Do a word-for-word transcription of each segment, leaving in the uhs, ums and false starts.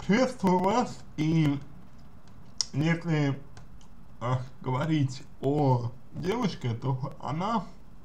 Приветствую вас, и если а, говорить о девушке, то она,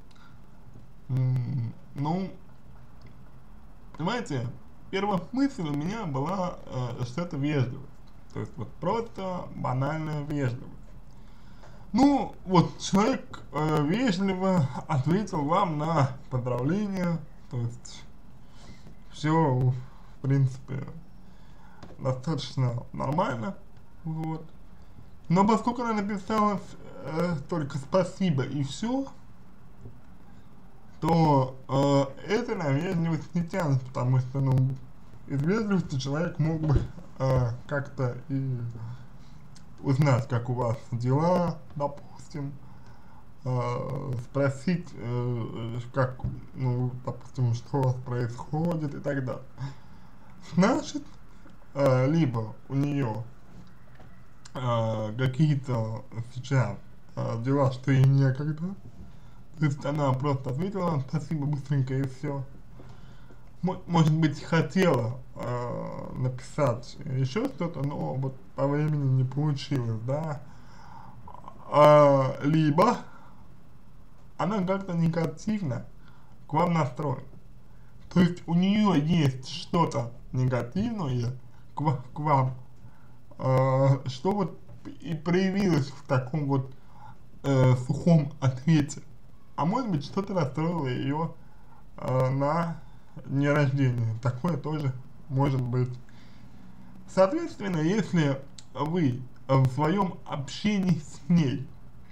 м, ну, понимаете, первая мысль у меня была, э, что это вежливость, то есть вот просто банальная вежливость. Ну, вот человек э, вежливо ответил вам на поздравление, то есть все, в принципе, достаточно нормально, вот. Но поскольку она написала э, только спасибо и все, то э, это на вежливость не тянет, потому что, ну, из вежливости человек мог бы э, как-то и узнать, как у вас дела, допустим, э, спросить, э, как, ну, допустим, что у вас происходит и так далее. Значит, э, либо у нее э, какие-то сейчас э, дела, что ей некогда, то есть она просто ответила спасибо быстренько и все. Может быть, хотела э, написать еще что-то, но вот по времени не получилось, да. А, либо она как-то негативно к вам настроена. То есть у нее есть что-то негативное к, ва к вам, э, что вот и проявилось в таком вот э, сухом ответе. А может быть, что-то расстроило ее э, на дне рождения. Такое тоже может быть. Соответственно, если вы в своем общении с ней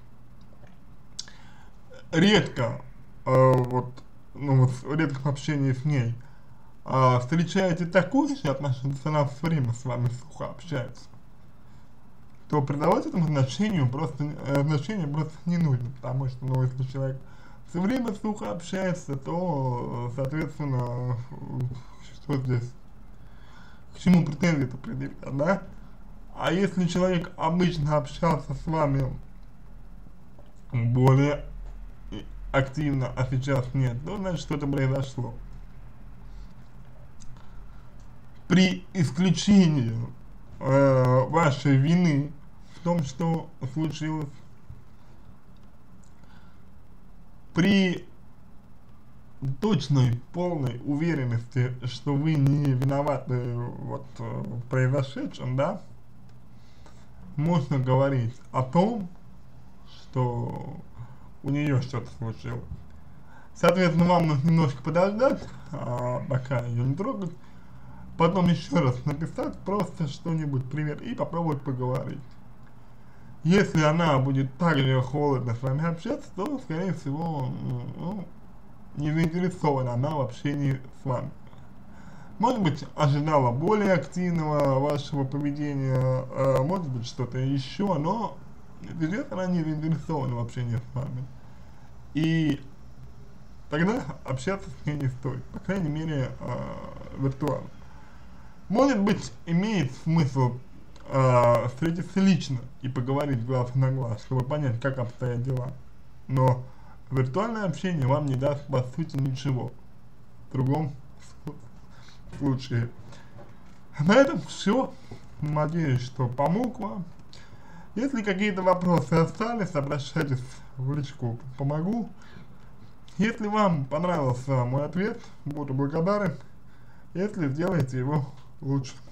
редко, э, вот, ну, в редком общении с ней э, встречаете такое же отношение, что она все время с вами сухо общается, то придавать этому значению просто, э, значение просто не нужно, потому что, ну, если человек все время сухо общается, то, соответственно, что здесь, к чему претензии-то предъявлять, да? А если человек обычно общался с вами более активно, а сейчас нет, то значит что-то произошло. При исключении э, вашей вины в том, что случилось, при точной, полной уверенности, что вы не виноваты вот в произошедшем, да, можно говорить о том, что у нее что-то случилось. Соответственно, вам нужно немножко подождать, а, пока ее не трогать, потом еще раз написать просто что-нибудь, привет, и попробовать поговорить. Если она будет так же холодно с вами общаться, то, скорее всего, ну, не заинтересована она в общении с вами. Может быть, ожидала более активного вашего поведения, э, может быть, что-то еще, но сейчас она не заинтересована в общении с вами. И тогда общаться с ней не стоит, по крайней мере, э, виртуально. Может быть, имеет смысл э, встретиться лично и поговорить глаз на глаз, чтобы понять, как обстоят дела. Но виртуальное общение вам не даст, по сути, ничего. В другом случае. На этом все. Надеюсь, что помог вам. Если какие-то вопросы остались, обращайтесь в личку, помогу. Если вам понравился мой ответ, буду благодарен, если сделаете его лучше.